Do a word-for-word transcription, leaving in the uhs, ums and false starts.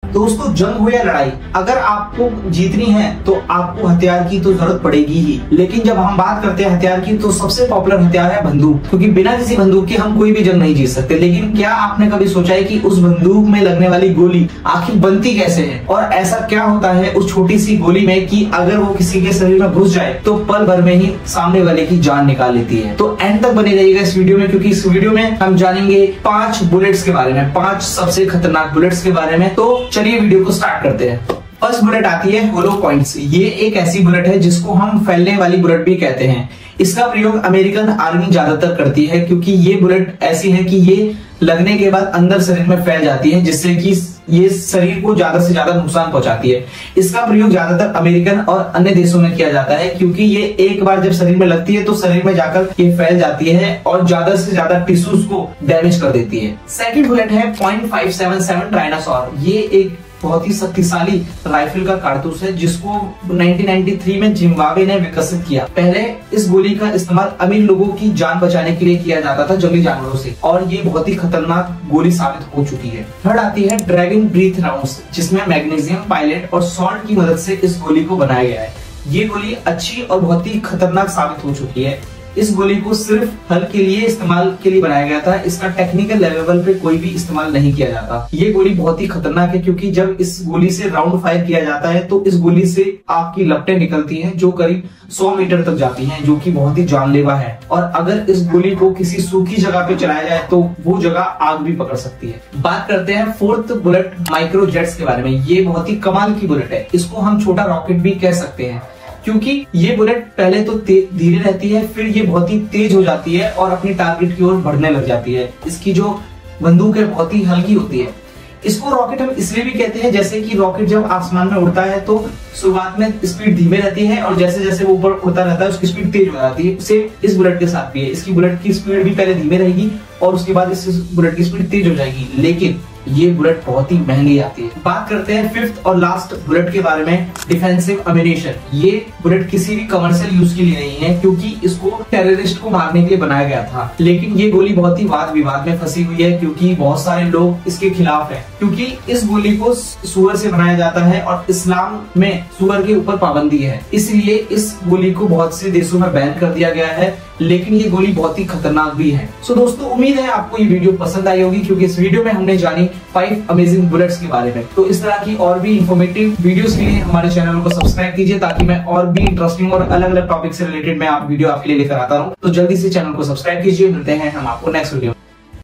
दोस्तों जंग हो या लड़ाई, अगर आपको जीतनी है तो आपको हथियार की तो जरूरत पड़ेगी ही। लेकिन जब हम बात करते हैं हथियार की तो सबसे पॉपुलर हथियार है बंदूक, क्योंकि बिना किसी बंदूक के हम कोई भी जंग नहीं जीत सकते। लेकिन क्या आपने कभी सोचा है कि उस बंदूक में लगने वाली गोली आखिर बनती कैसे है, और ऐसा क्या होता है उस छोटी सी गोली में कि अगर वो किसी के शरीर में घुस जाए तो पल भर में ही सामने वाले की जान निकाल लेती है। तो एंड तक बने रहिएगा इस वीडियो में, क्योंकि इस वीडियो में हम जानेंगे पांच बुलेट्स के बारे में, पांच सबसे खतरनाक बुलेट्स के बारे में। तो चलिए वीडियो को स्टार्ट करते हैं। फर्स्ट बुलेट आती है होलो पॉइंट्स। ये एक ऐसी बुलेट है जिसको हम फैलने वाली बुलेट भी कहते हैं। इसका प्रयोग अमेरिकन आर्मी ज्यादातर करती है, क्योंकि ये बुलेट ऐसी है कि ये लगने के बाद अंदर शरीर में फैल जाती है, जिससे कि ये शरीर को ज्यादा से ज्यादा नुकसान पहुंचाती है। इसका प्रयोग ज्यादातर अमेरिकन और अन्य देशों में किया जाता है, क्योंकि ये एक बार जब शरीर में लगती है तो शरीर में जाकर ये फैल जाती है और ज्यादा से ज्यादा टिश्यूज को डैमेज कर देती है। सेकंड बुलेट है point five seven seven dinosaur. ये एक बहुत ही शक्तिशाली राइफल का कारतूस है, जिसको नाइनटीन नाइंटी थ्री में जिम्बाब्वे ने विकसित किया। पहले इस गोली का इस्तेमाल अमीर लोगों की जान बचाने के लिए किया जाता था जंगली जानवरों से, और ये बहुत ही खतरनाक गोली साबित हो चुकी है। थर्ड आती है ड्रैगन ब्रीथ राउंड्स, जिसमें मैग्नीशियम, पायलेट और सॉल्ट की मदद से इस गोली को बनाया गया है। ये गोली अच्छी और बहुत ही खतरनाक साबित हो चुकी है। इस गोली को सिर्फ हल के लिए इस्तेमाल के लिए बनाया गया था। इसका टेक्निकल लेवल पे कोई भी इस्तेमाल नहीं किया जाता। ये गोली बहुत ही खतरनाक है, क्योंकि जब इस गोली से राउंड फायर किया जाता है तो इस गोली से आग की लपटें निकलती हैं जो करीब सौ मीटर तक जाती हैं, जो कि बहुत ही जानलेवा है। और अगर इस गोली को किसी सूखी जगह पे चलाया जाए तो वो जगह आग भी पकड़ सकती है। बात करते हैं फोर्थ बुलेट माइक्रो जेट्स के बारे में। ये बहुत ही कमाल की बुलेट है। इसको हम छोटा रॉकेट भी कह सकते हैं, क्योंकि ये बुलेट पहले तो धीरे रहती है, फिर ये बहुत ही तेज हो जाती है और अपनी टारगेट की ओर बढ़ने लग जाती है। इसकी जो बंदूक है बहुत ही हल्की होती है। इसको रॉकेट हम इसलिए भी कहते हैं, जैसे कि रॉकेट जब आसमान में उड़ता है तो शुरुआत में स्पीड धीमे रहती है और जैसे जैसे वो ऊपर उड़ता रहता है उसकी स्पीड तेज हो जाती है। सेम इस बुलेट के साथ भी है। इसकी बुलेट की स्पीड भी पहले धीमे रहेगी और उसके बाद इस बुलेट की स्पीड तेज हो जाएगी, लेकिन ये बुलेट बहुत ही महंगी आती है। बात करते हैं फिफ्थ और लास्ट बुलेट के बारे में, डिफेंसिव अम्यूनिशन। ये बुलेट किसी भी कमर्शियल यूज के लिए नहीं है, क्योंकि इसको टेररिस्ट को मारने के लिए बनाया गया था। लेकिन ये गोली बहुत ही वाद विवाद में फंसी हुई है, क्योंकि बहुत सारे लोग इसके खिलाफ हैं, क्योंकि इस गोली को सुअर से बनाया जाता है और इस्लाम में सुअर के ऊपर पाबंदी है। इसलिए इस गोली को बहुत से देशों में बैन कर दिया गया है, लेकिन ये गोली बहुत ही खतरनाक भी है। सो दोस्तों, उम्मीद है आपको ये वीडियो पसंद आई होगी, क्योंकि इस वीडियो में हमने जानी फाइव अमेजिंग बुलेट्स के बारे में। तो इस तरह की और भी इंफॉर्मेटिव वीडियोस के लिए हमारे चैनल को सब्सक्राइब कीजिए, ताकि मैं और भी इंटरेस्टिंग और अलग अलग टॉपिक से रिलेटेड मैं आप वीडियो आपके लिए लेकर आता हूँ। तो जल्दी से चैनल को सब्सक्राइब कीजिए। मिलते हैं हम आपको नेक्स्ट वीडियो में।